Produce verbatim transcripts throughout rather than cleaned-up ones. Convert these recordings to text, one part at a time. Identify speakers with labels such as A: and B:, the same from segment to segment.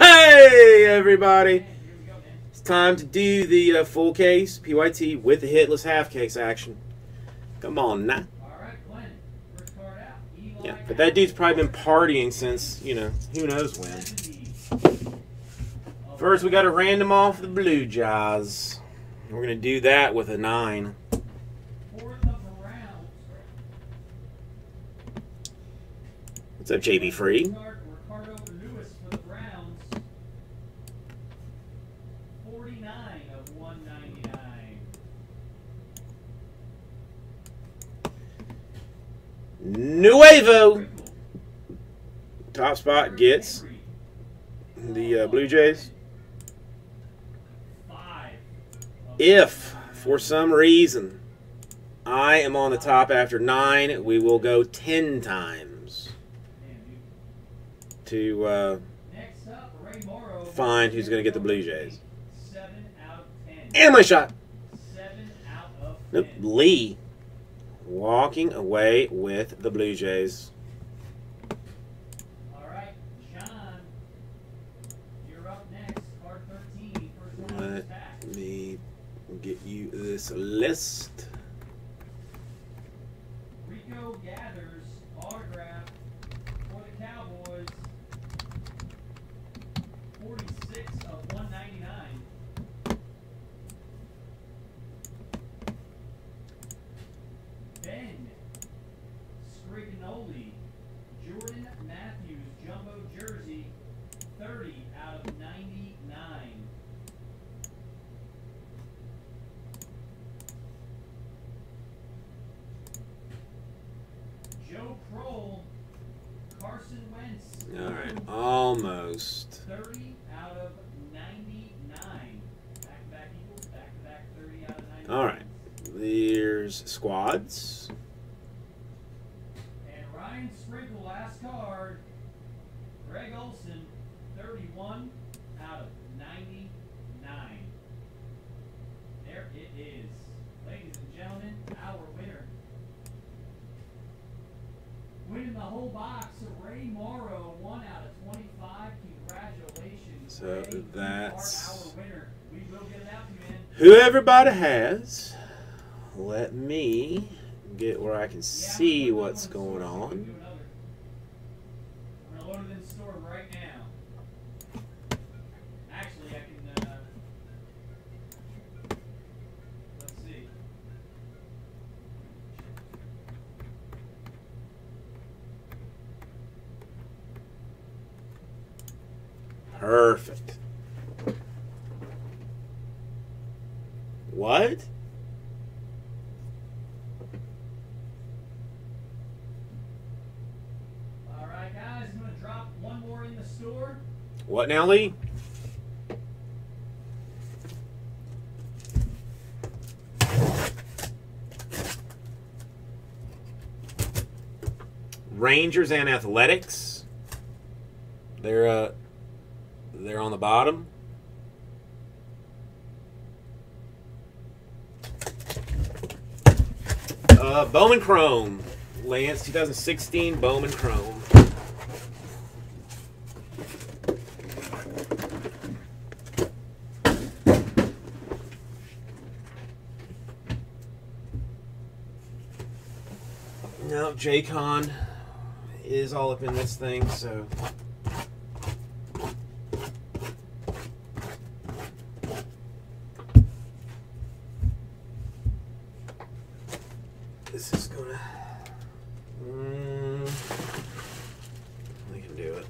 A: Hey, everybody. It's time to do the uh, full case P Y T with the hitless half case action. Come on now. Yeah, but that dude's probably been partying since, you know, who knows when. First, we got to random off the Blue Jays. We're going to do that with a nine. What's up, J B Free? Nuevo. Top spot gets the uh, Blue Jays. If, for some reason, I am on the top after nine, we will go ten times to uh, find who's going to get the Blue Jays. And my shot. Nope, Lee. Walking away with the Blue Jays.
B: All right, John, you're up next. Card thirteen. First one
A: Let me get you this list.
B: Rico Gathers autograph for the Cowboys. forty-six of one ninety-nine. Ben Scrignoli, Jordan Matthews, jumbo jersey, thirty out of ninety-nine. Joe Kroll, Carson Wentz.
A: All right, almost.
B: thirty out of ninety-nine. Back-to-back equals, back-to-back thirty out of ninety-nine.
A: All right, there's squads.
B: And Ryan Sprinkle, last card. Greg Olson, thirty-one out of ninety-nine. There it is. Ladies and gentlemen, our winner. Winning the whole box, Ray Morrow, one out of twenty-five. Congratulations.
A: So
B: Ray,
A: that's
B: you are our winner. We will get it out to you, man.
A: who everybody has. Let me get where I can see what's going on.
B: I'm going to load it in the store right now. Actually, I can, uh, let's see.
A: Perfect. What?
B: All right, guys, I'm going to drop one more in the store.
A: What now, Lee? Rangers and Athletics. They're uh, they're on the bottom. Uh, Bowman Chrome, Lance, twenty sixteen Bowman Chrome. Now, J-Con is all up in this thing, so. This is gonna. Mm, we can do it.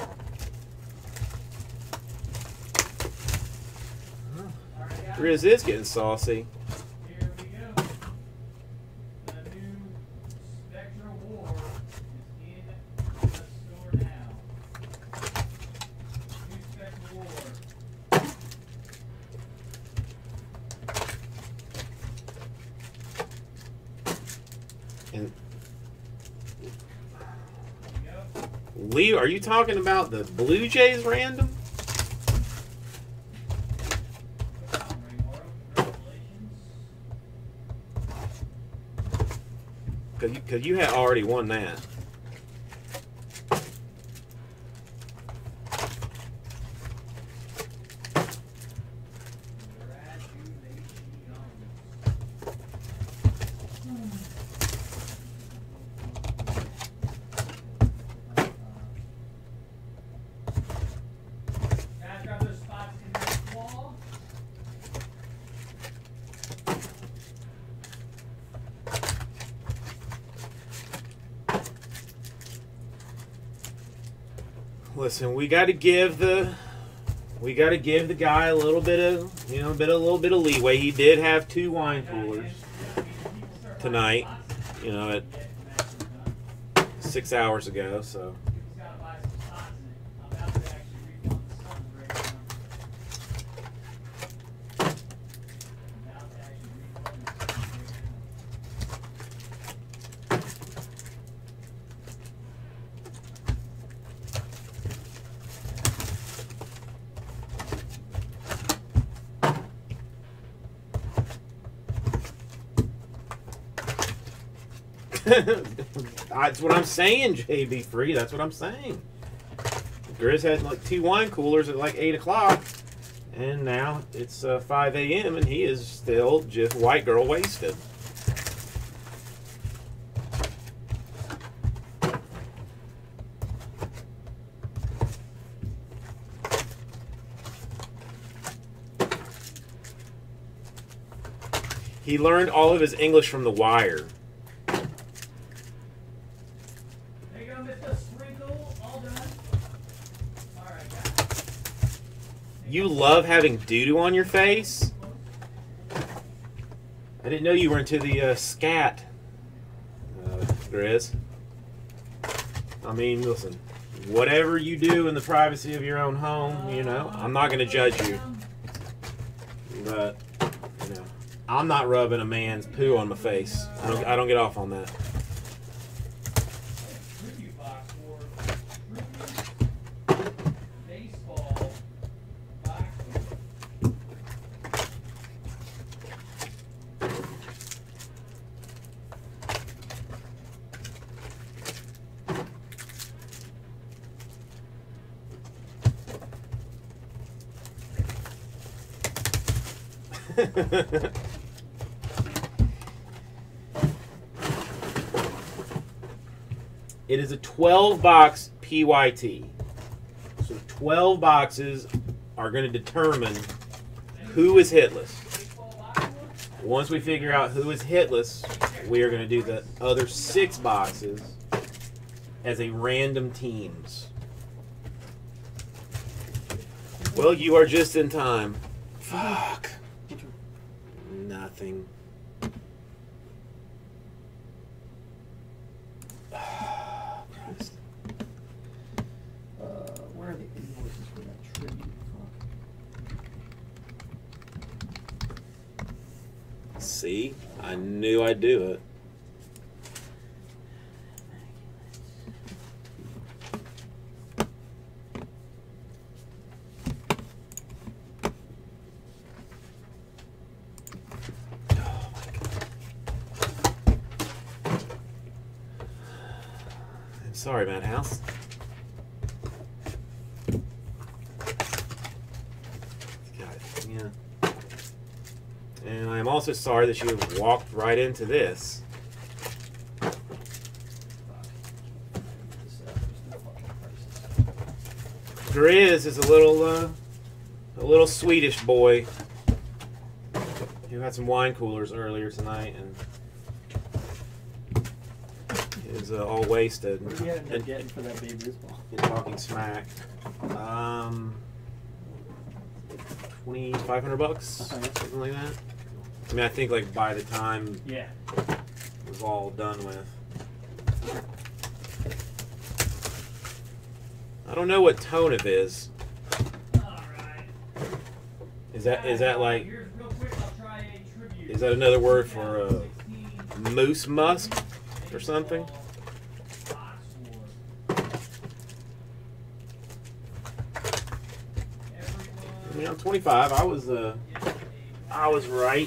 A: Riz is getting saucy.
B: Here we go. The new Spectra War is in the store now. New Spectra War.
A: And
B: There we go.
A: Lee, are you talking about the Blue Jays random?
B: Ray Morrow, congratulations.
A: Because you, cause you had already won that. Listen, we got to give the we got to give the guy a little bit of you know a bit a little bit of leeway. He did have two wine coolers tonight, you know, at six hours ago. So that's what I'm saying, J B Free. That's what I'm saying. Grizz had like two wine coolers at like eight o'clock, and now it's uh, five A M and he is still just white girl wasted. He learned all of his English from The Wire. You love having doo-doo on your face? I didn't know you were into the uh, scat, uh, Grizz. I mean, listen, whatever you do in the privacy of your own home, you know, I'm not going to judge you. But, you know, I'm not rubbing a man's poo on my face. I don't, I don't get off on that. It is a twelve box P Y T. So twelve boxes are going to determine who is hitless. Once we figure out who is hitless, we are going to do the other six boxes as a random teams. Well, you are just in time. Fuck. Nothing.
C: Christ. Uh, where are the invoices for that tribute? Fuck.
A: See? I knew I'd do it. Sorry, Madhouse. Got it. Yeah. And I am also sorry that you have walked right into this. Grizz is a little, uh, a little Swedish boy who had some wine coolers earlier tonight and is uh, all wasted.
C: What did you end up getting for that Babe Ruth ball?
A: And talking smack. Um, twenty-five hundred bucks,
C: Oh, yeah.
A: something like that. I mean, I think like by the time
C: Yeah.
A: it was all done with. I don't know what tone it is.
B: Alright.
A: Is that is that like
B: Here's real quick, I'll try a tribute.
A: is that another word for uh, moose musk or something? I mean, I'm twenty-five. I was uh, I was right.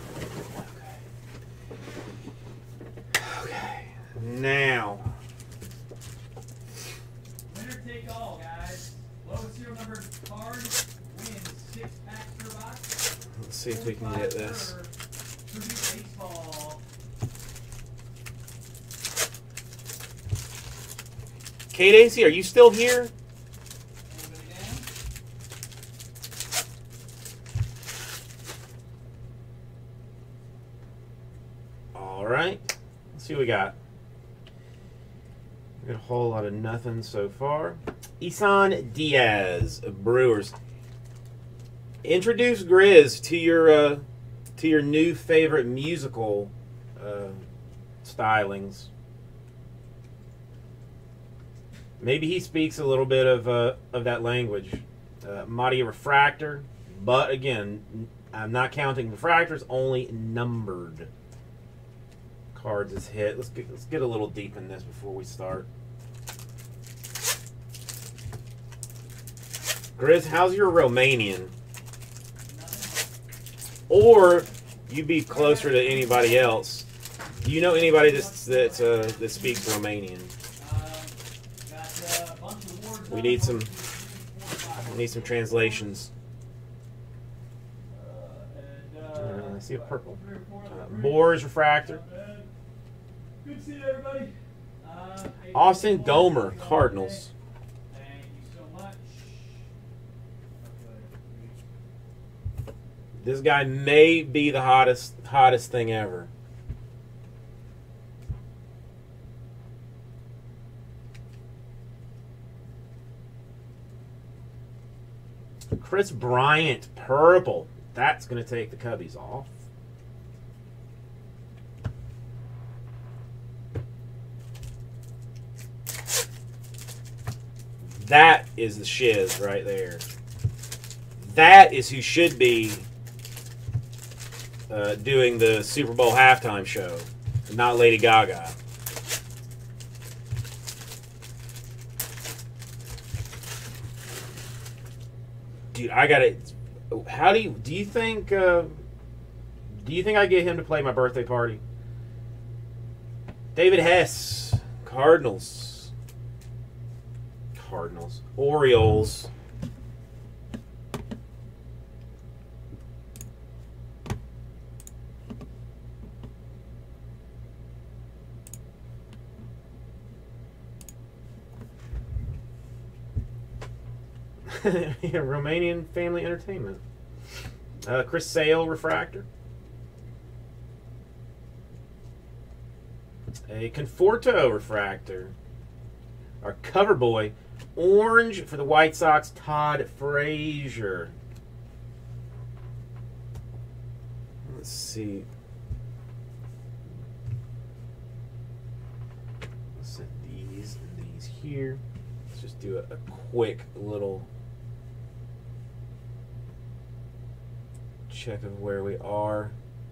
A: Now, we can get this.
B: Purdue baseball.
A: Kate Acey, are you still here?
B: Anybody down?
A: All right. Let's see what we got. We got a whole lot of nothing so far. Isan Diaz of Brewers. Introduce Grizz to your uh, to your new favorite musical uh, stylings. Maybe he speaks a little bit of uh, of that language. Uh, Mahdi Refractor, but again, I'm not counting refractors, only numbered cards is hit. Let's get let's get a little deep in this before we start. Grizz, how's your Romanian? Or you be closer to anybody else. Do you know anybody that's, that uh, that speaks Romanian? We need some. We need some translations. Uh, I see a purple. Uh, Boars Refractor.
B: Good to see everybody. Uh,
A: Austin Gomer, Cardinals.
B: Thank you so much.
A: This guy may be the hottest hottest thing ever. Chris Bryant, purple. That's going to take the Cubbies off. That is the shiz right there. That is who should be uh, doing the Super Bowl halftime show, not Lady Gaga. Dude, I got it. How do you do you think? Uh, do you think I get him to play my birthday party? David Hess, Cardinals. Cardinals. Orioles. Yeah, Romanian Family Entertainment. Uh, Chris Sale, Refractor. A Conforto Refractor. Our cover boy, orange for the White Sox, Todd Frazier. Let's see. Let's set these and these here. Let's just do a, a quick little check of where we are.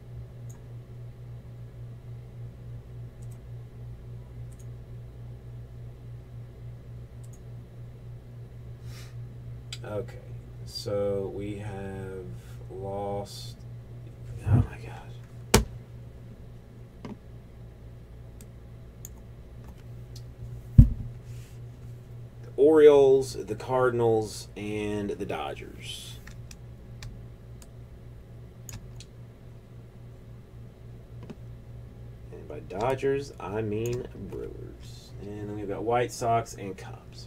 A: Okay, so we have lost. Oh my God. The Orioles, the Cardinals, and the Dodgers. And by Dodgers, I mean Brewers. And then we've got White Sox and Cubs.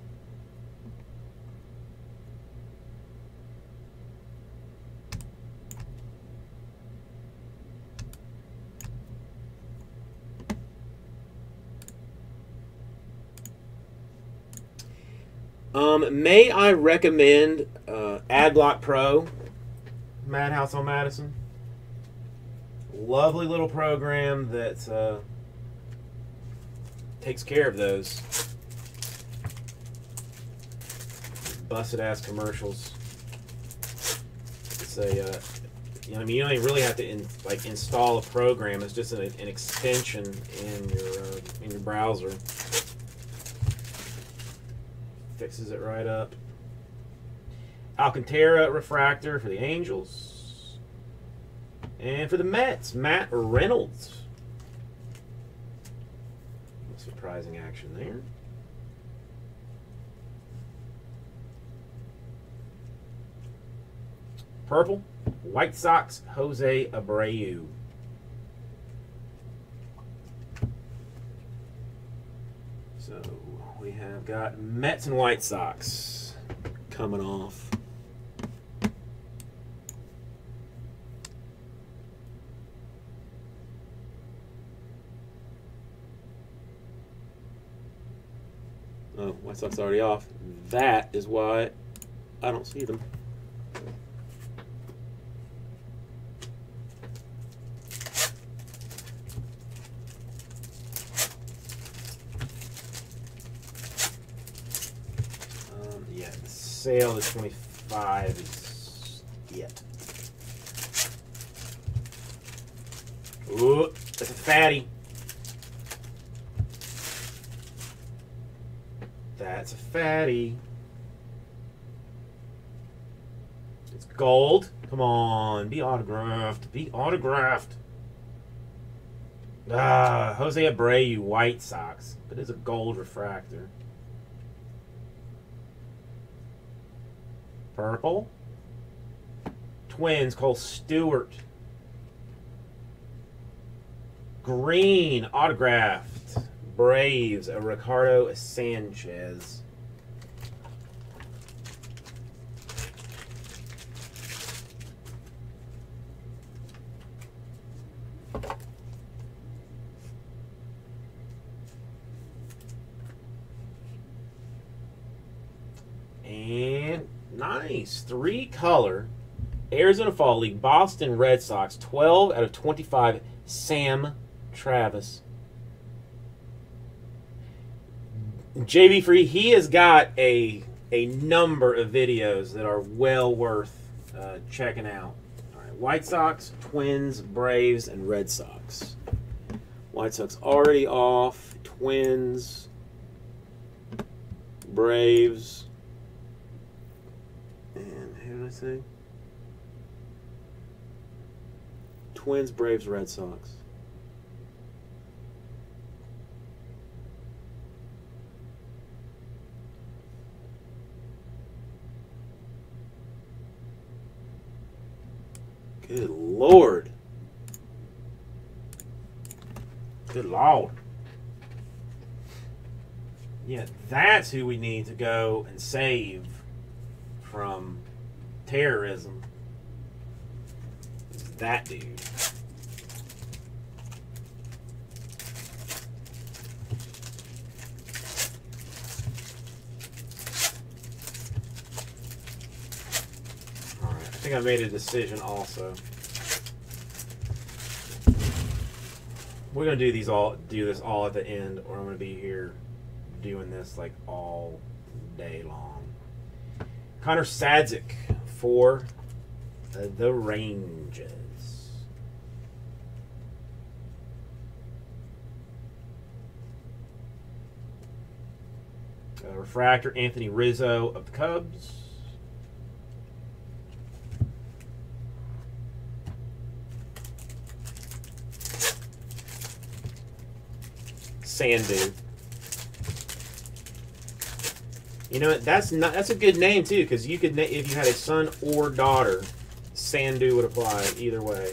A: Um, may I recommend uh, Adblock Pro, Madhouse on Madison? Lovely little program that uh, takes care of those busted ass commercials. It's a, uh, you know, I mean, you don't even really have to in, like install a program. It's just an, an extension in your uh, in your browser. Fixes it right up. Alcantara Refractor for the Angels. And for the Mets, Matt Reynolds. Surprising action there. Purple, White Sox, Jose Abreu. So we have got Mets and White Sox coming off. Oh, White Sox already off. That is why I don't see them. Um, yeah, the sale to twenty-five is yet. Ooh, that's a fatty. That's a fatty. It's gold. Come on, be autographed. Be autographed. Ah, Jose Abreu, White Sox. But it's a gold refractor. Purple. Twins, Cole Stewart. Green, autographed. Braves, a Ricardo Sanchez. And nice. Three color. Arizona Fall League, Boston Red Sox, twelve out of twenty-five, Sam Travis. J V Free, he has got a a number of videos that are well worth uh, checking out. All right, White Sox, Twins, Braves, and Red Sox. White Sox already off. Twins, Braves, and who did I say? Twins, Braves, Red Sox. Good Lord. Good Lord. Yeah, that's who we need to go and save from terrorism. It's that dude. I think I made a decision also. We're gonna do these all do this all at the end, or I'm gonna be here doing this like all day long. Connor Sadzik for uh, the Rangers. Uh, refractor Anthony Rizzo of the Cubs. Sandu. You know, that's not that's a good name too, because you could, if you had a son or daughter, Sandu would apply either way.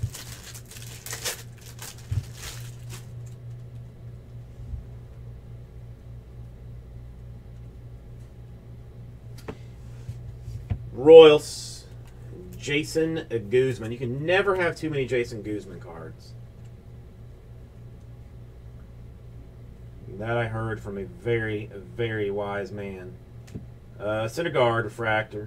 A: Royals, Jason Guzman. You can never have too many Jason Guzman cards. That I heard from a very, very wise man. Uh, center guard, refractor.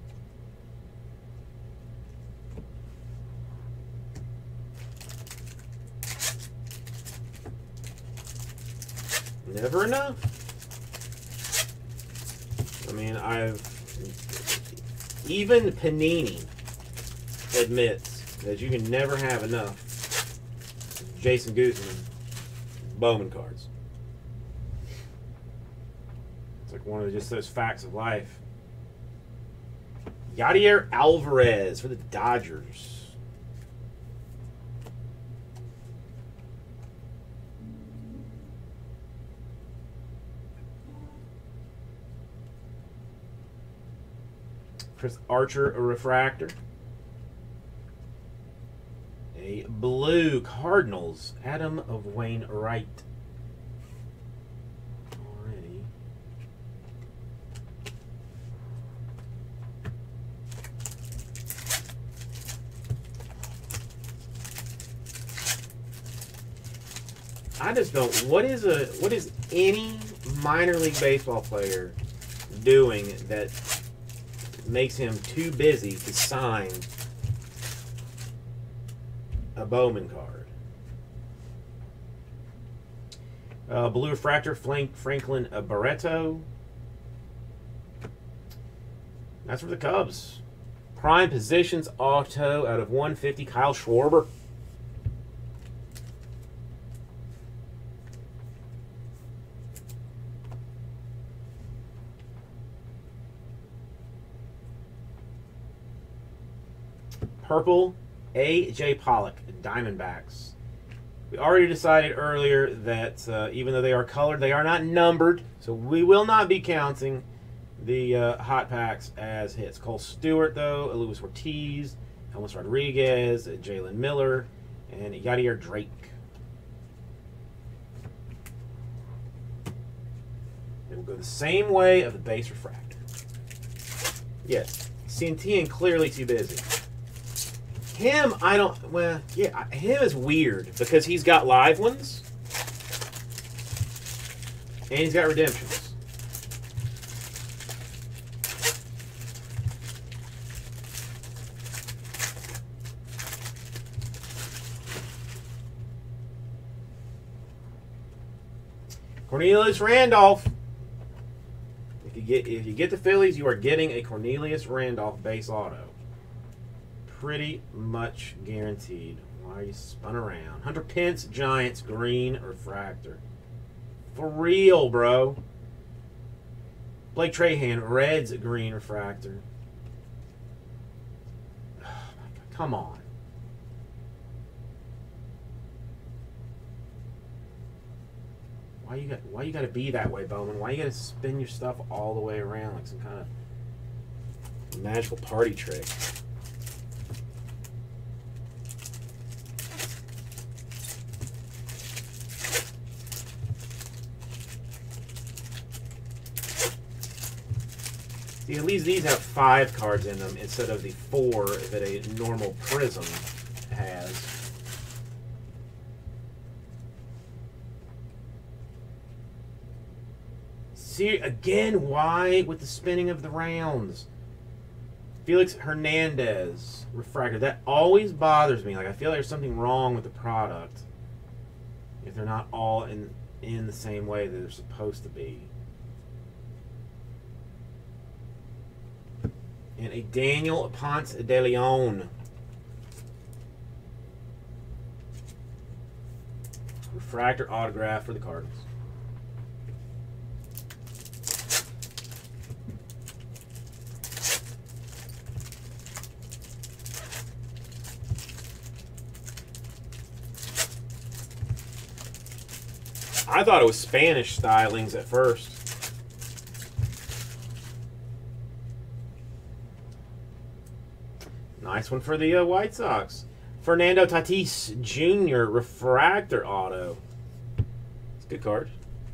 A: Never enough. I mean, I've... Even Panini admits that you can never have enough Jason Guzman Bowman cards. Like one of just those facts of life. Yadier Alvarez for the Dodgers. Chris Archer, a refractor. A blue Cardinals, Adam of Wainwright. Already. I just don't. What is a what is any minor league baseball player doing that makes him too busy to sign a Bowman card? Uh, blue refractor, Frank, Franklin uh, Barreto. That's for the Cubs. Prime positions auto out of one fifty, Kyle Schwarber. Purple, A J Pollock, Diamondbacks. We already decided earlier that uh, even though they are colored, they are not numbered, so we will not be counting the uh, hot packs as hits. Cole Stewart, though, Luis Ortiz, Elvis Rodriguez, Jalen Miller, and Yadier Drake. They will go the same way of the base refractor. Yes, Santillan clearly too busy. Him, I don't, well, yeah, him is weird because he's got live ones and he's got redemptions. Cornelius Randolph. If you get if you get the Phillies, you are getting a Cornelius Randolph base auto. Pretty much guaranteed. Why are you spun around? Hunter Pence, Giants, green refractor. For real, bro. Blake Trahan, Reds, green refractor. Oh my God, come on. Why you got? Why you got to be that way, Bowman? Why you got to spin your stuff all the way around like some kind of magical party trick? See, at least these have five cards in them instead of the four that a normal Prism has. See, again, why with the spinning of the rounds? Felix Hernandez, refractor. That always bothers me. Like, I feel like there's something wrong with the product if they're not all in, in the same way that they're supposed to be. And a Daniel Ponce de Leon. Refractor autograph for the Cardinals. I thought it was Spanish stylings at first. Nice one for the uh, White Sox. Fernando Tatis Junior refractor auto. It's a good card.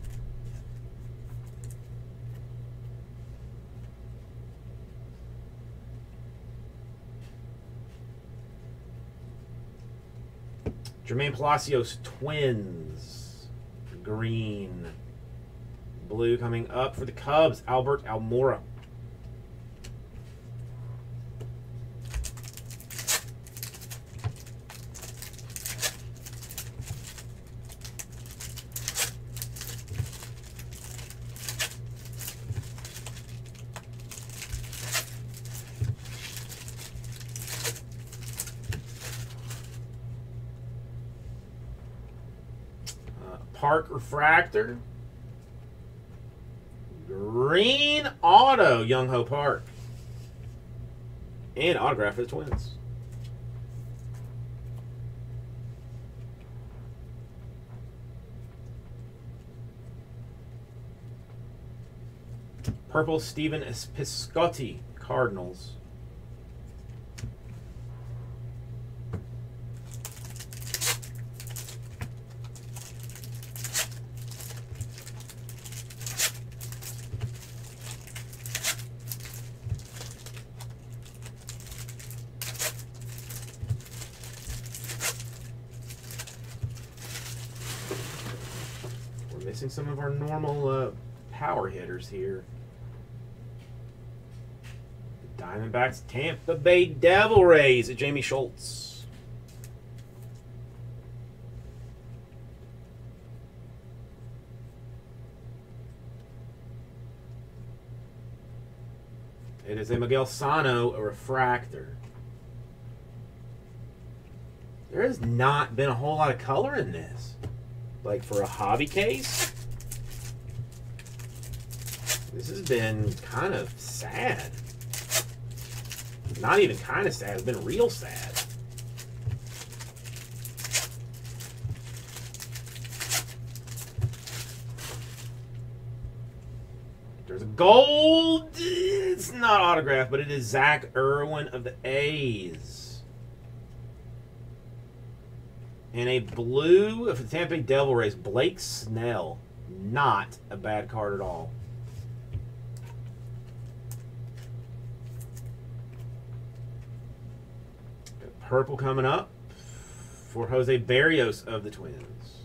A: Jermaine Palacios Twins. Green. Blue coming up for the Cubs. Albert Almora. Park refractor. Green auto, Young Ho Park. And autograph for the Twins. Purple, Steven Piscotty, Cardinals. Missing some of our normal uh, power hitters here. The Diamondbacks, Tampa Bay Devil Rays at Jamie Schultz. It is a Miguel Sano, a refractor. There has not been a whole lot of color in this. Like for a hobby case, this has been kind of sad. Not even kind of sad, it's been real sad. There's a gold, it's not autographed, but it is Zach Irwin of the A's. And a blue of the Tampa Bay Devil Rays, Blake Snell. Not a bad card at all. Got purple coming up for Jose Berrios of the Twins.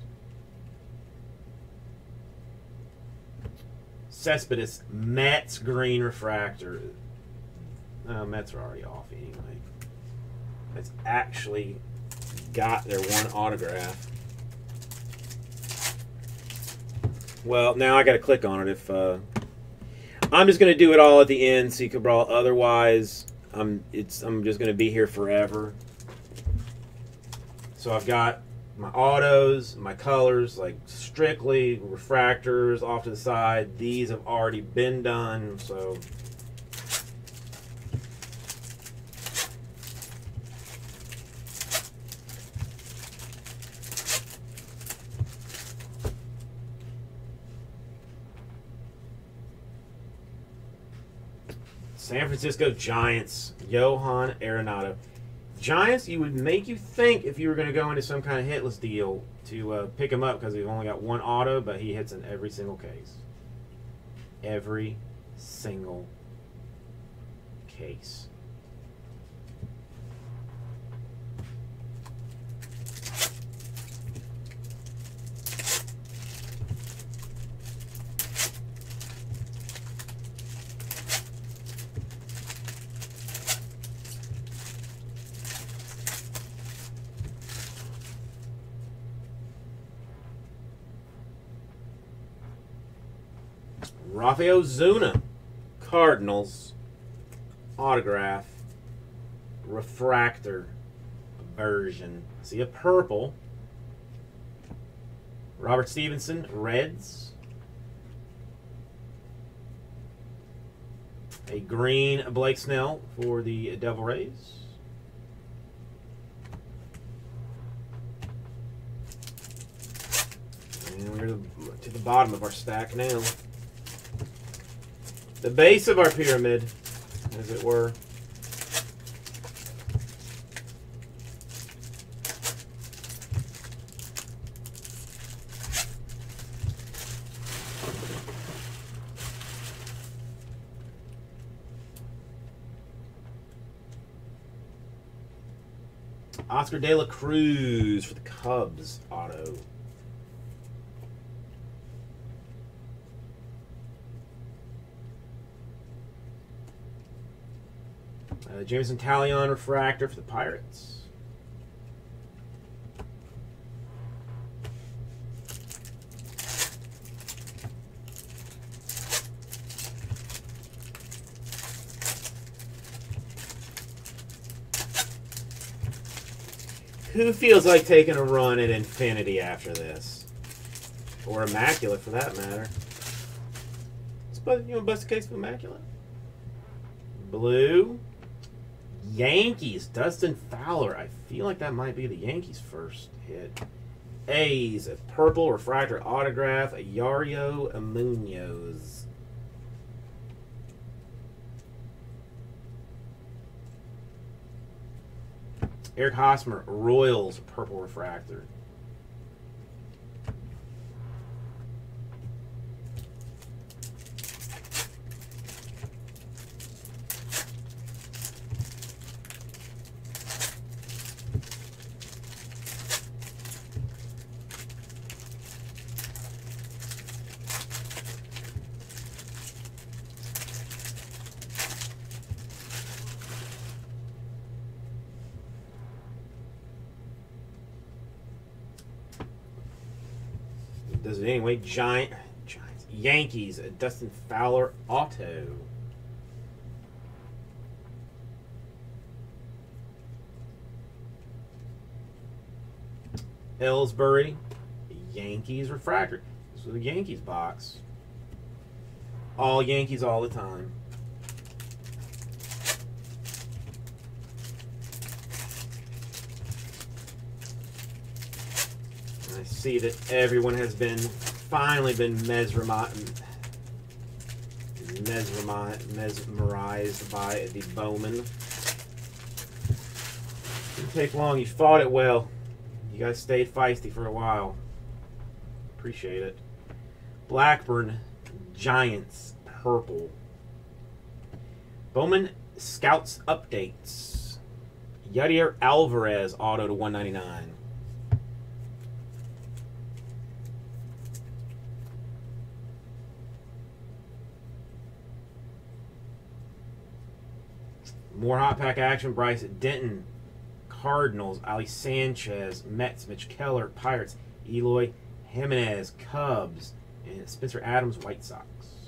A: Cespedes, Mets green refractor. Uh, Mets are already off anyway. It's actually got their one autograph. Well, now I got to click on it. If uh, I'm just going to do it all at the end, so you can brawl. Otherwise, I'm it's I'm just going to be here forever. So I've got my autos, my colors, like strictly refractors off to the side. These have already been done, so. San Francisco Giants, Johan Arenado. Giants, you would make you think if you were going to go into some kind of hitless deal to uh, pick him up because we've only got one auto, but he hits in every single case. Every single case. Rafael Zuna, Cardinals, autograph, refractor version. See a purple. Robert Stevenson, Reds. A green Blake Snell for the Devil Rays. And we're to the bottom of our stack now. The base of our pyramid, as it were. Oscar De La Cruz for the Cubs auto. Uh, Jameson Taillon refractor for the Pirates. Who feels like taking a run at Infinity after this? Or Immaculate, for that matter. But you know, bust a case of Immaculate. Blue. Yankees, Dustin Fowler. I feel like that might be the Yankees' first hit. A's, a purple refractor autograph, a Yario Munoz. Eric Hosmer, Royals, purple refractor. does it anyway. Giant, Giants, Yankees, Dustin Fowler auto. Ellsbury, Yankees refractor. This was a Yankees box. All Yankees all the time. I see that everyone has been finally been mesmerized, mesmerized, mesmerized by the Bowman. Didn't take long. You fought it well. You guys stayed feisty for a while. Appreciate it. Blackburn Giants purple. Bowman Scouts updates. Yadier Alvarez auto to one ninety-nine. More hot pack action. Bryce Denton Cardinals, Ali Sanchez, Mets, Mitch Keller, Pirates, Eloy Jimenez, Cubs, and Spencer Adams, White Sox.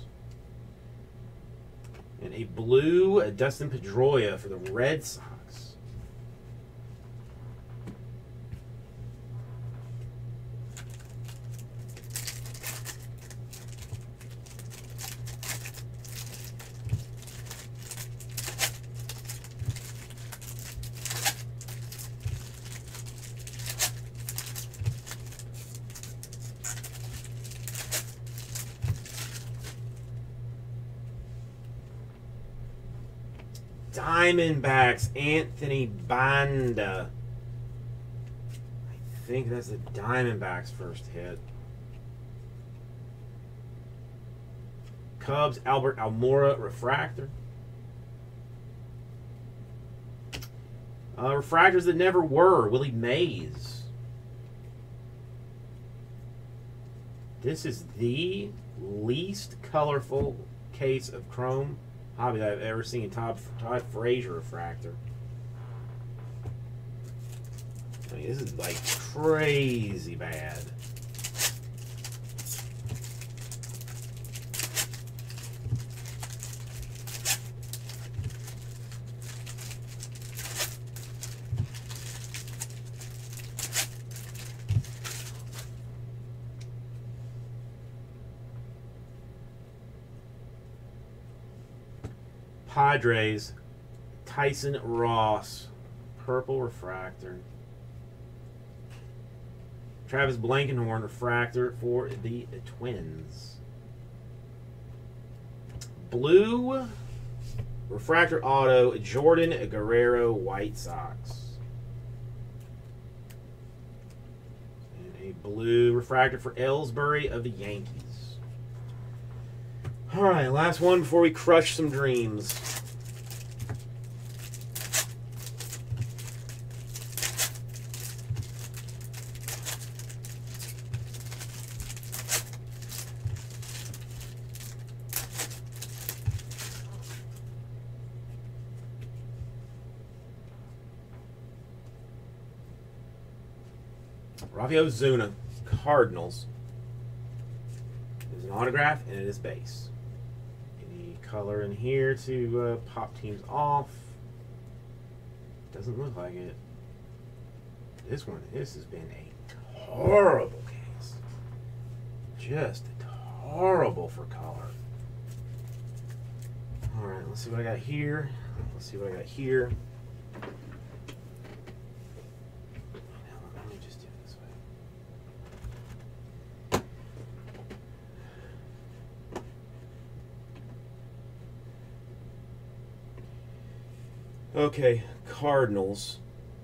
A: And a blue uh, Dustin Pedroia for the Red Sox. Diamondbacks, Anthony Banda. I think that's the Diamondbacks' first hit. Cubs, Albert Almora, refractor. Uh, refractors that never were, Willie Mays. This is the least colorful case of Chrome Hobby that I've ever seen. Todd, Todd Frazier refractor. I mean, this is like crazy bad. Padres, Tyson Ross, purple refractor. Travis Blankenhorn, refractor for the Twins. Blue refractor auto, Jordan Guerrero, White Sox. And a blue refractor for Ellsbury of the Yankees. All right, last one before we crush some dreams. Rafael Zuna, Cardinals. There's an autograph and it is base. Any color in here to uh, pop teams off? Doesn't look like it. This one, this has been a horrible case. Just horrible for color. All right, let's see what I got here. Let's see what I got here. Okay, Cardinals.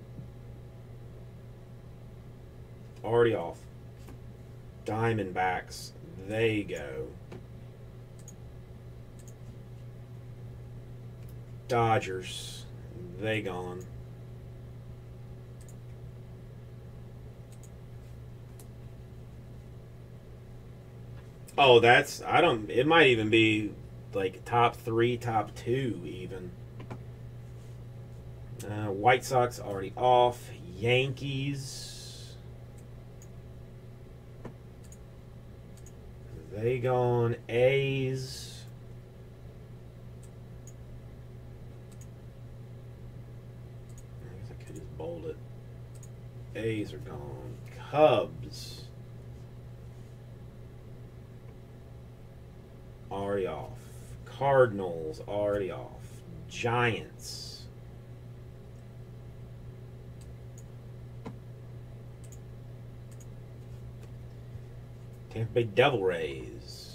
A: Already off. Diamondbacks. They go. Dodgers. They gone. Oh, that's, I don't, it might even be like top three, top two even. Uh, White Sox already off. Yankees. They gone A's. I guess I could just bold it. A's are gone. Cubs. Already off. Cardinals already off. Giants. Tampa Bay Devil Rays.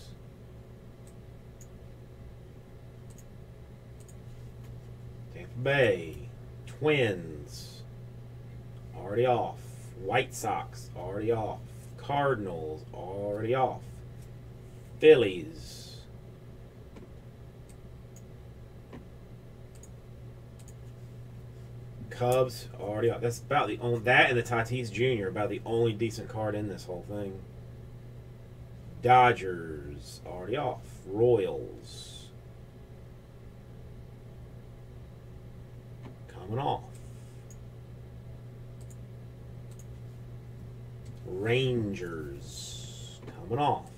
A: Tampa Bay Twins. Already off. White Sox already off. Cardinals already off. Phillies. Cubs already off. That's about the only, that and the Tatis Junior about the only decent card in this whole thing. Dodgers already off. Royals coming off. Rangers coming off.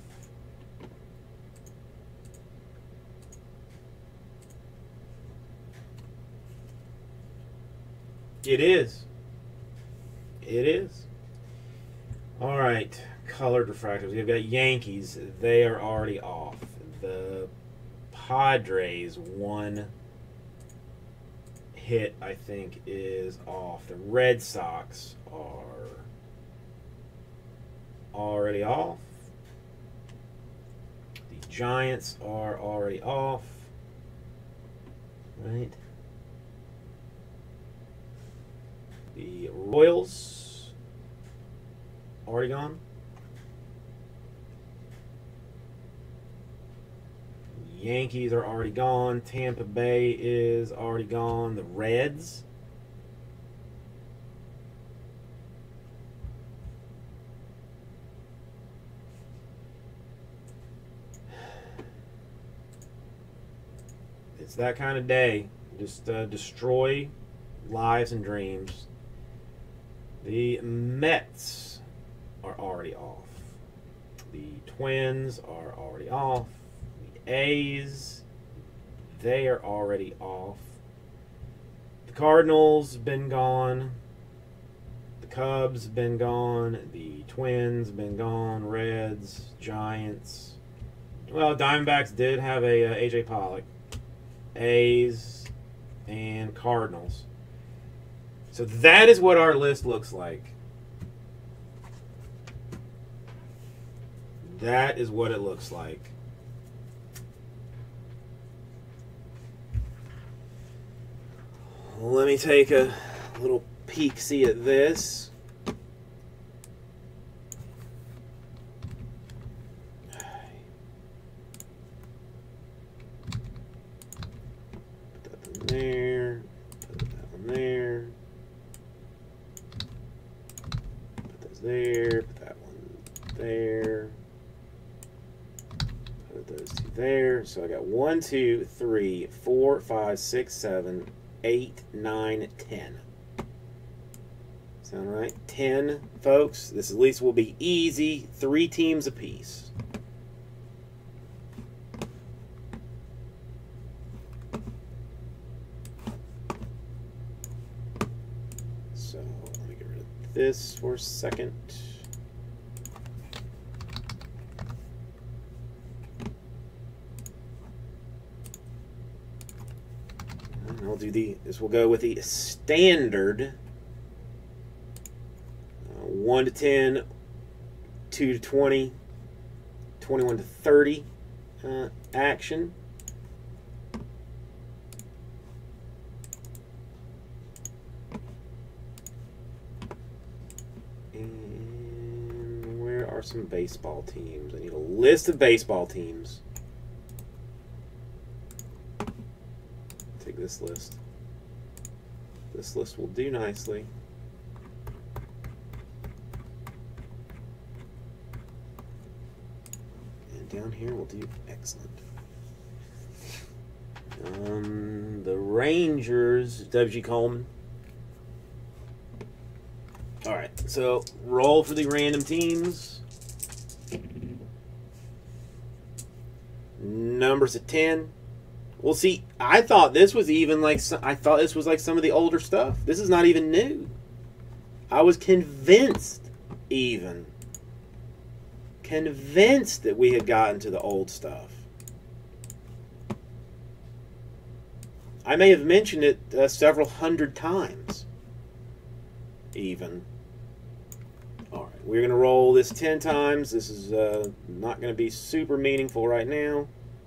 A: It is. It is. All right. Colored refractors. We've got Yankees. They are already off. The Padres, one hit, I think, is off. The Red Sox are already off. The Giants are already off. Right. The Royals already gone. Yankees are already gone. Tampa Bay is already gone. The Reds. It's that kind of day. Just uh, destroy lives and dreams. The Mets are already off. The Twins are already off. The A's, they are already off. The Cardinals have been gone. The Cubs have been gone. The Twins have been gone. Reds, Giants. Well, Diamondbacks did have a uh, A J Pollock. A's and Cardinals. So that is what our list looks like. That is what it looks like. Let me take a little peek-see at this. Put that in there. Put that one there. Put those there. Put that one there. Put those two there. So I got one, two, three, four, five, six, seven, eight, nine, ten. Sound right? Ten, folks. This at least will be easy. Three teams apiece. So let me get rid of this for a second. I'll do the, this will go with the standard uh, one to ten, two to twenty, twenty-one to thirty uh, action. And where are some baseball teams? I need a list of baseball teams. This list. This list will do nicely. And down here will do excellent. Um, the Rangers, W G Coleman. Alright, so roll for the random teams. Numbers of ten. Well, see, I thought this was even like some, I thought this was like some of the older stuff. This is not even new. I was convinced, even convinced that we had gotten to the old stuff. I may have mentioned it uh, several hundred times, even. All right, we're going to roll this ten times. This is uh, not going to be super meaningful right now.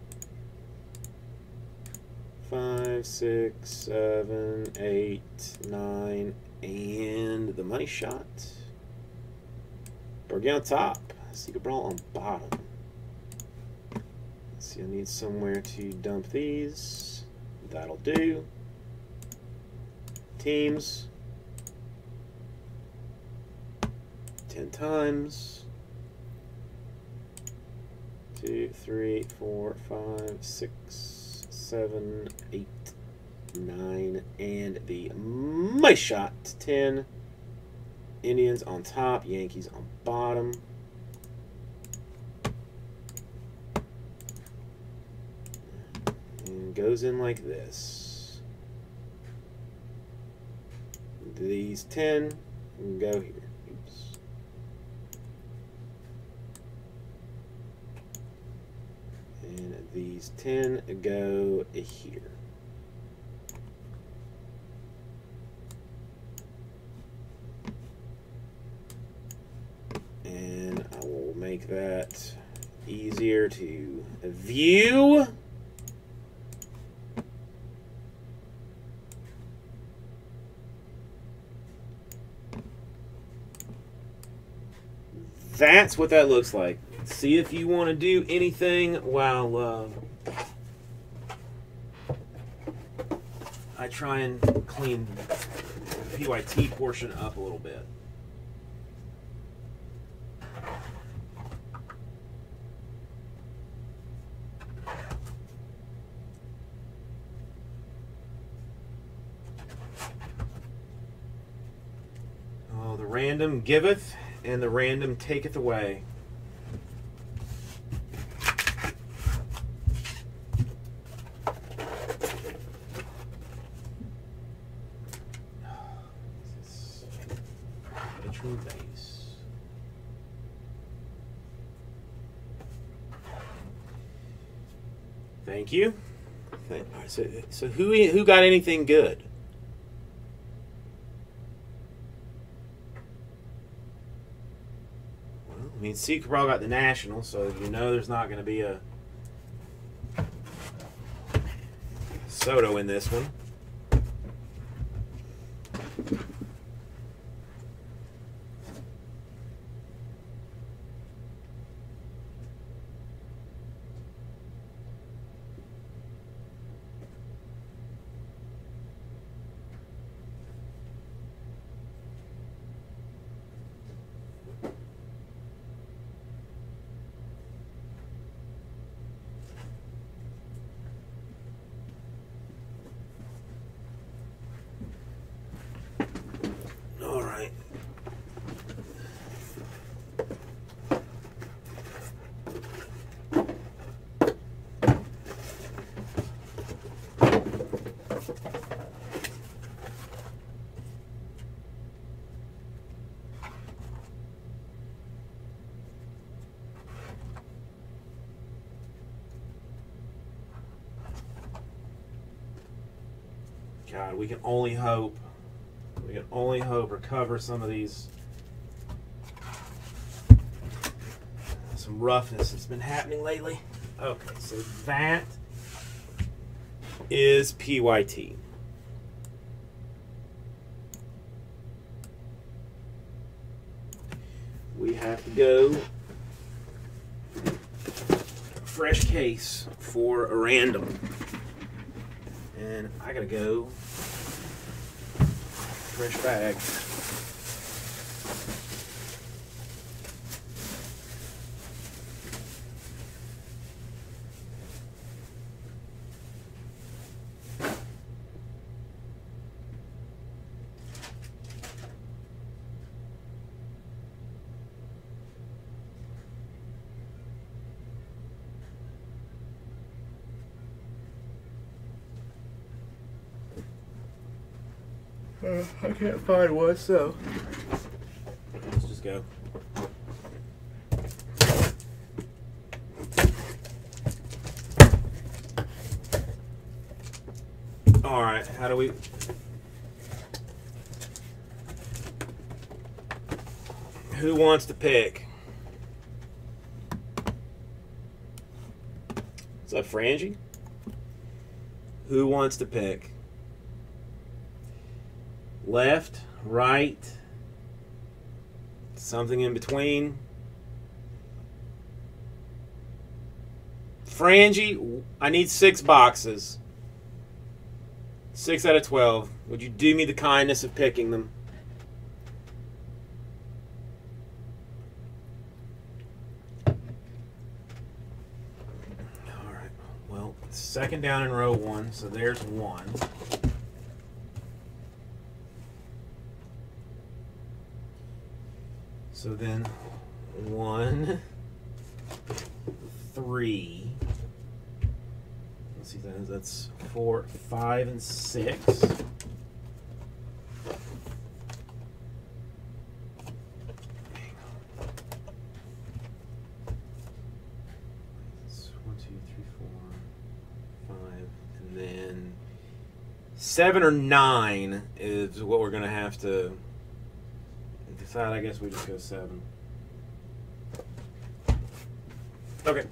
A: Five, six, seven, eight, nine, and the money shot. Bergie on top. Secret Brawl on bottom. Let's see, I need somewhere to dump these. That'll do. Teams. Ten times. Two, three, four, five, six, seven, eight, nine, and the money shot. Ten. Indians on top, Yankees on bottom. And goes in like this. These ten go here. Oops. And these ten go here. And I will make that easier to view. That's what that looks like. See if you want to do anything while uh, I try and clean the P Y T portion up a little bit. Oh, the random giveth and the random taketh away. Veteran base. Thank you. Thank, so, so who who got anything good? I mean, Secret Brawl got the National, so you know there's not going to be a Soto in this one. All right. God, we can only hope. We can only hope recover some of these, some roughness that's been happening lately. Okay, so that is P Y T. We have to go fresh case for a random. And I gotta go fresh bag. Uh, I can't find one, so let's just go. All right, how do we? Who wants to pick? Is that Frangie? Who wants to pick? Left, right, something in between? Frangie, I need six boxes. Six out of twelve. Would you do me the kindness of picking them? Alright, well, second down in row one, so there's one. So then, one, three, let's see, that is, that's four, five, and six. It's one, two, three, four, five, and then seven or nine is what we're going to have to decide. I guess we just go seven. Okay.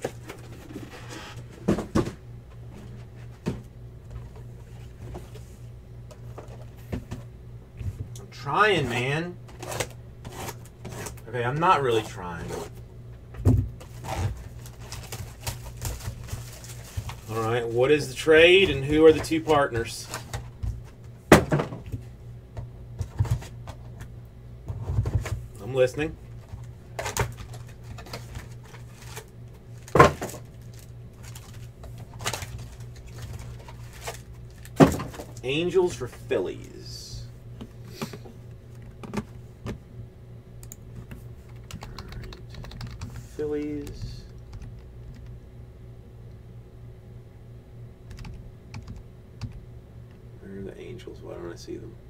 A: I'm trying, man. Okay, I'm not really trying. All right, what is the trade and who are the two partners? I'm listening. Angels for Phillies. All right. Phillies. Where are the Angels? Why don't I see them?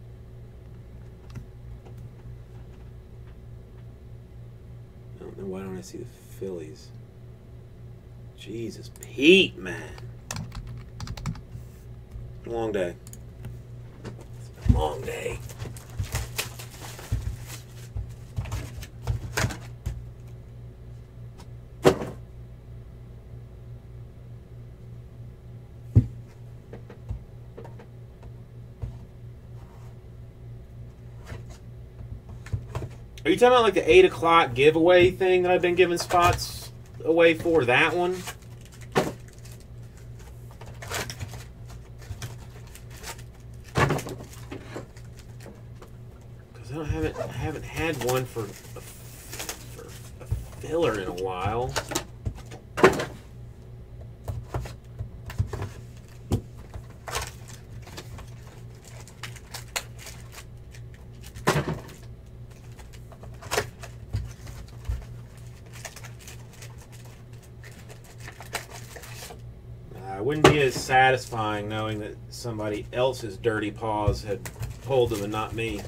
A: No, then why don't I see the Phillies? Jesus, Pete, man. Long day. Long day. Are you talking about like the eight o'clock giveaway thing that I've been giving spots away for? That one? Because I don't haven't I haven't had one for a, for a filler in a while. It wouldn't be as satisfying knowing that somebody else's dirty paws had pulled them and not me.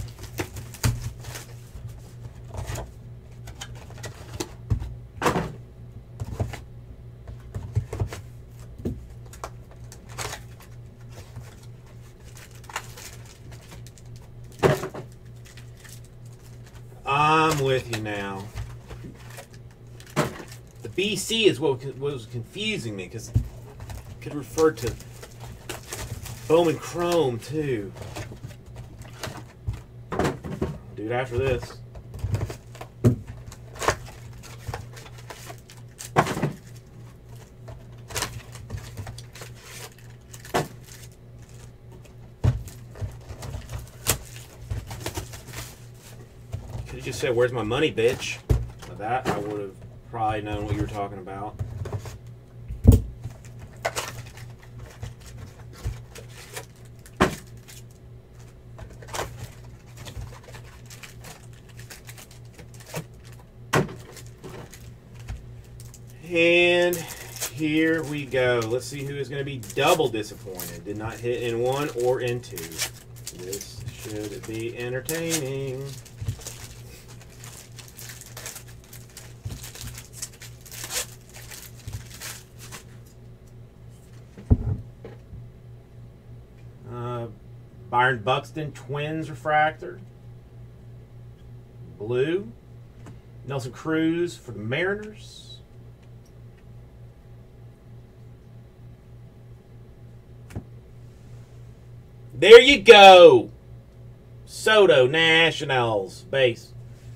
A: I'm with you now. The B C is what was confusing me because could refer to Bowman Chrome too. Do it after this. Could have just said, "Where's my money, bitch?" With that, I would have probably known what you were talking about. And here we go. Let's see who is going to be double disappointed. Did not hit in one or in two. This should Should be entertaining. Uh, Byron Buxton Twins refractor. Blue. Nelson Cruz for the Mariners. There you go. Soto Nationals base.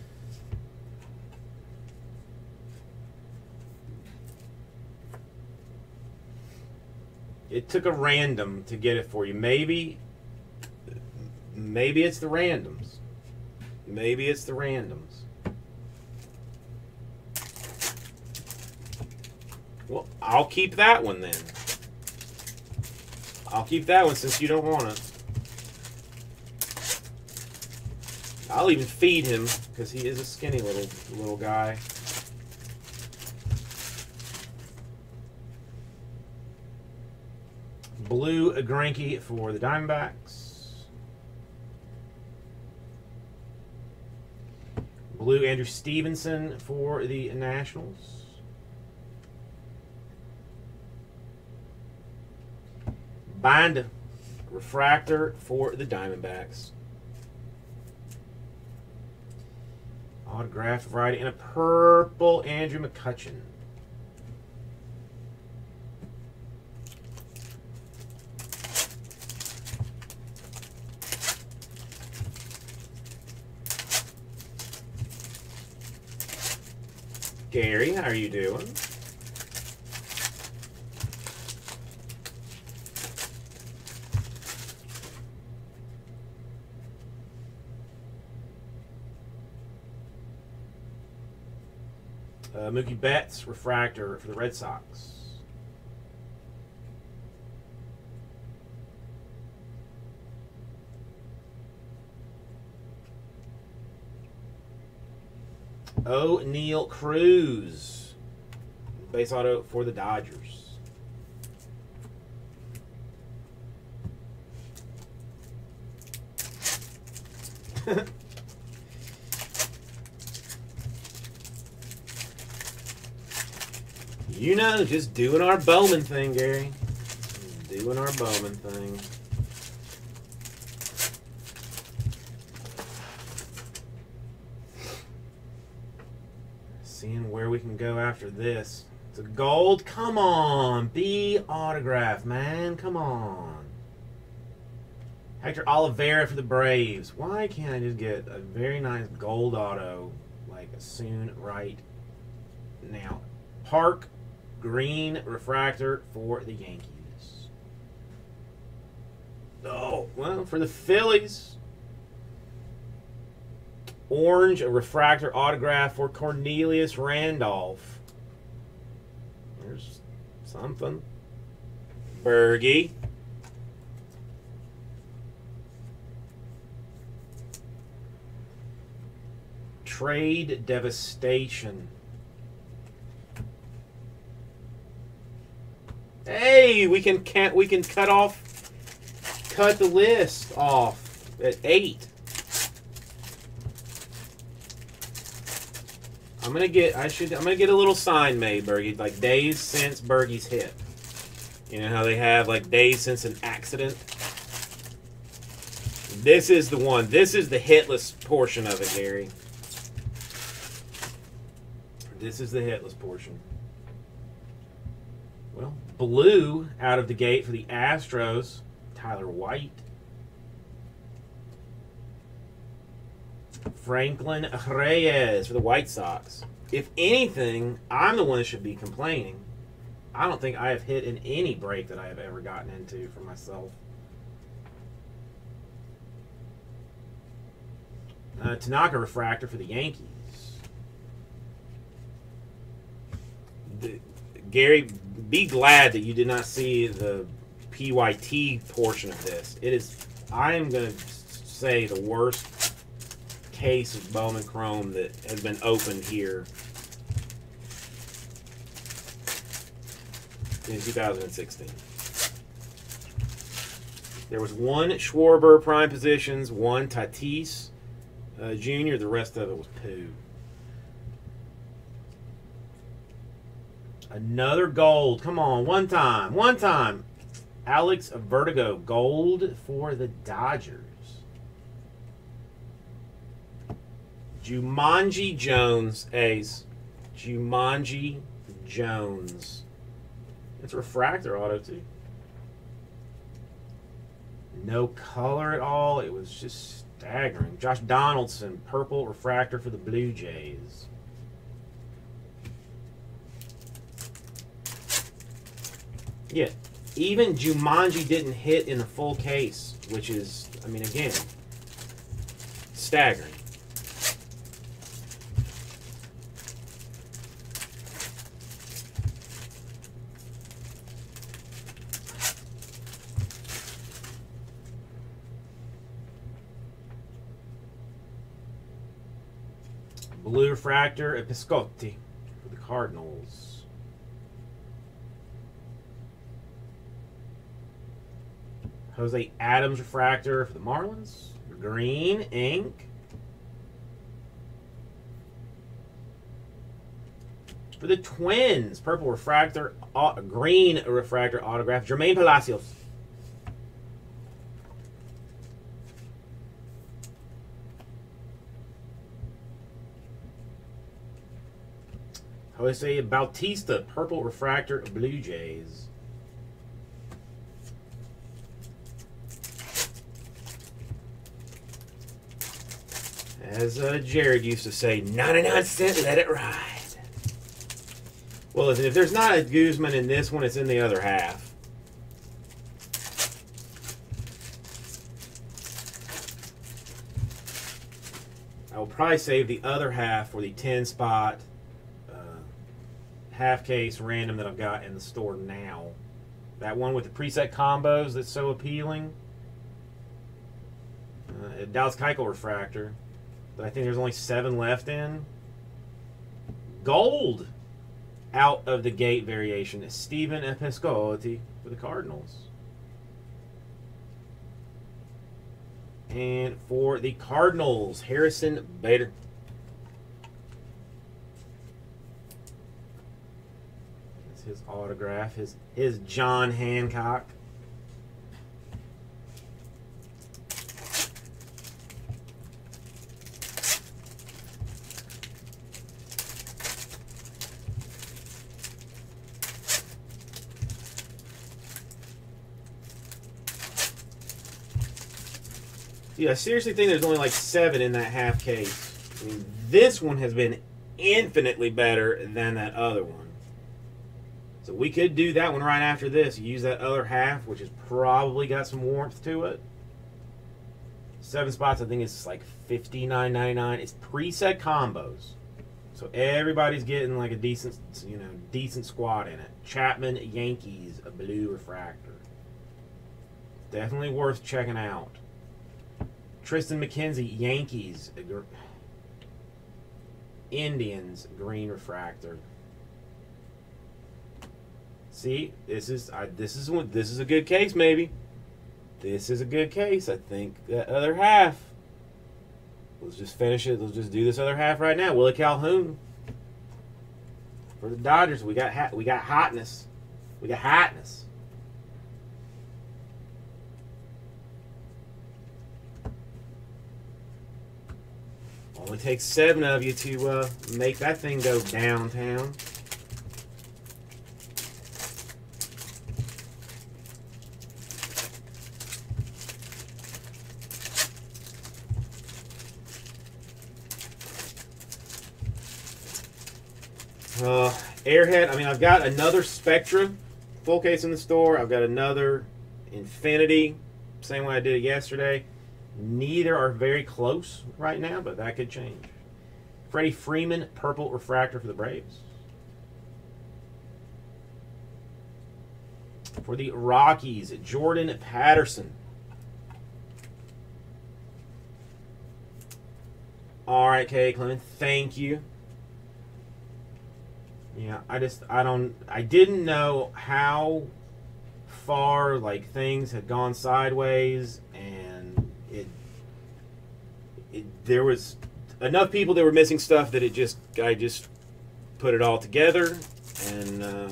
A: It took a random to get it for you. Maybe, maybe it's the randoms. Maybe it's the randoms. Well, I'll keep that one then. I'll keep that one since you don't want it. I'll even feed him because he is a skinny little little guy. Blue Greinke for the Diamondbacks. Blue Andrew Stevenson for the Nationals. Bind refractor for the Diamondbacks. Autographed variety and a purple Andrew McCutchen. Gary, how are you doing? Uh, Mookie Betts, refractor for the Red Sox. O'Neal Cruz, base auto for the Dodgers. You know, just doing our Bowman thing, Gary. Doing our Bowman thing. Seeing where we can go after this. It's a gold. Come on. Be autographed, man. Come on. Hector Oliveira for the Braves. Why can't I just get a very nice gold auto like soon right now? Park Green refractor for the Yankees. Oh, well, for the Phillies. Orange a refractor autograph for Cornelius Randolph. There's something. Bergie. Trade devastation. Hey, we can can't we can cut off cut the list off at eight. I'm gonna get I should I'm gonna get a little sign made, Bergie, like days since Bergie's hit. You know how they have like days since an accident? This is the one. This is the hitless portion of it, Gary. This is the hitless portion. Well, blue out of the gate for the Astros, Tyler White. Franklin Reyes for the White Sox. If anything, I'm the one that should be complaining. I don't think I have hit in any break that I have ever gotten into for myself. Uh, Tanaka refractor for the Yankees. The, Gary, be glad that you did not see the P Y T portion of this. It is, I am going to say, the worst case of Bowman Chrome that has been opened here in two thousand sixteen. There was one Schwarber prime positions, one Tatis uh, Junior The rest of it was poo. Another gold. Come on, one time, one time. Alex Vertigo, gold for the Dodgers. Jumanji Jones, Ace. Jumanji Jones. It's a refractor auto, too. No color at all. It was just staggering. Josh Donaldson, purple refractor for the Blue Jays. Yeah, even Jumanji didn't hit in the full case, which is, I mean, again, staggering. Blue refractor, Episcotti for the Cardinals. Jose Adams refractor for the Marlins. Green ink for the Twins. Purple refractor, uh, green refractor autograph. Jermaine Palacios. Jose Bautista, purple refractor, Blue Jays. As uh, Jared used to say, ninety-nine cent, let it ride. Well, listen, if there's not a Guzman in this one, it's in the other half. I will probably save the other half for the ten spot uh, half case random that I've got in the store now. That one with the preset combos that's so appealing. Uh, Dallas Keuchel refractor. But I think there's only seven left in. Gold out of the gate variation is Stephen Episcotti for the Cardinals. And for the Cardinals, Harrison Bader. That's his autograph, his, his John Hancock. Yeah, I seriously think there's only like seven in that half case. I mean, this one has been infinitely better than that other one. So we could do that one right after this. Use that other half, which has probably got some warmth to it. Seven spots, I think it's like fifty-nine ninety-nine. It's preset combos. So everybody's getting like a decent, you know, decent squad in it. Chapman, Yankees, a blue refractor. Definitely worth checking out. Tristan McKenzie, Yankees, Indians, green refractor. See, this is I, this is one. This is a good case, maybe. This is a good case. I think that other half. Let's just finish it. Let's just do this other half right now. Willie Calhoun for the Dodgers. We got ha we got hotness. We got hotness. Only takes seven of you to uh, make that thing go downtown. Uh, Airhead, I mean, I've got another Spectra full case in the store. I've got another Infinity, same way I did it yesterday. Neither are very close right now, but that could change. Freddie Freeman, purple refractor for the Braves. For the Rockies, Jordan Patterson. All right, Kay Clement, thank you. Yeah, I just, I don't, I didn't know how far like things had gone sideways, and it, it there was enough people that were missing stuff that it just I just put it all together and uh,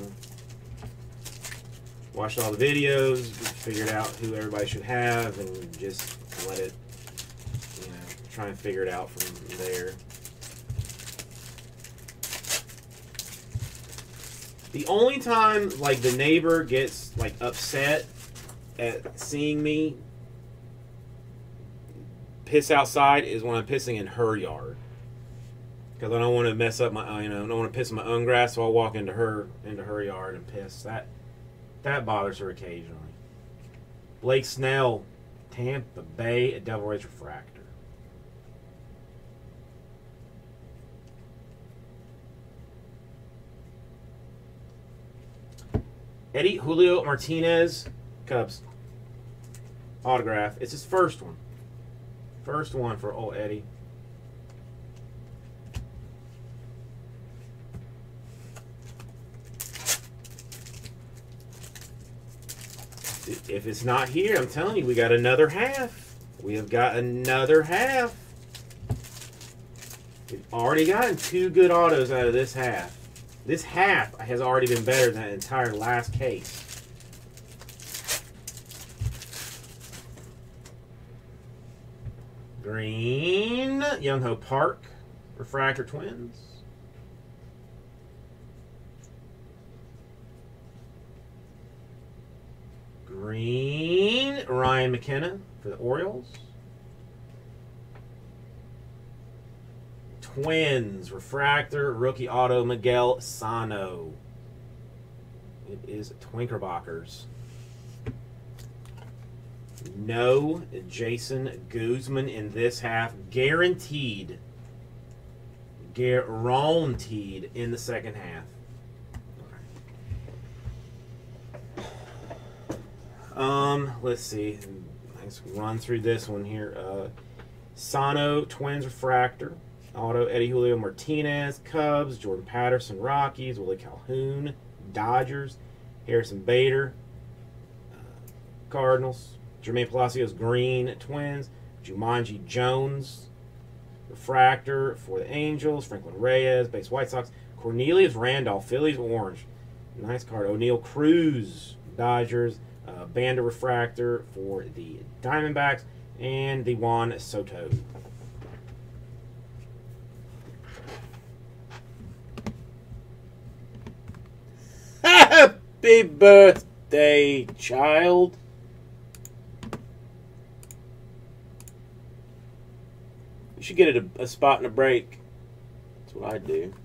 A: watched all the videos, figured out who everybody should have, and just let it, you know, try and figure it out from there. The only time, like, the neighbor gets, like, upset at seeing me piss outside is when I'm pissing in her yard. Because I don't want to mess up my, you know, I don't want to piss in my own grass, so I'll walk into her, into her yard and piss. That, that bothers her occasionally. Blake Snell, Tampa Bay, Devil Rays Refractor. Eddie Julio Martinez, Cubs. Autograph. It's his first one. First one for old Eddie. If it's not here, I'm telling you, we got another half. We have got another half. We've already gotten two good autos out of this half. This half has already been better than that entire last case. Green, Young Ho Park, Refractor Twins. Green, Ryan McKenna for the Orioles. Twins, Refractor, Rookie Auto, Miguel Sano. It is Twinkerbockers. No Jason Guzman in this half. Guaranteed. Guaranteed in the second half. Um, let's see. Let's run through this one here. Uh, Sano, Twins, Refractor. Auto, Eddie Julio Martinez, Cubs. Jordan Patterson, Rockies. Willie Calhoun, Dodgers. Harrison Bader, uh, Cardinals. Jermaine Palacios, Green, Twins. Jumanji Jones, Refractor for the Angels. Franklin Reyes, base White Sox. Cornelius Randolph, Phillies, Orange. Nice card. O'Neal Cruz, Dodgers. Uh, Banda Refractor for the Diamondbacks. And the Juan Soto. Happy birthday, child. You should get it a, a spot and a break. That's what I do.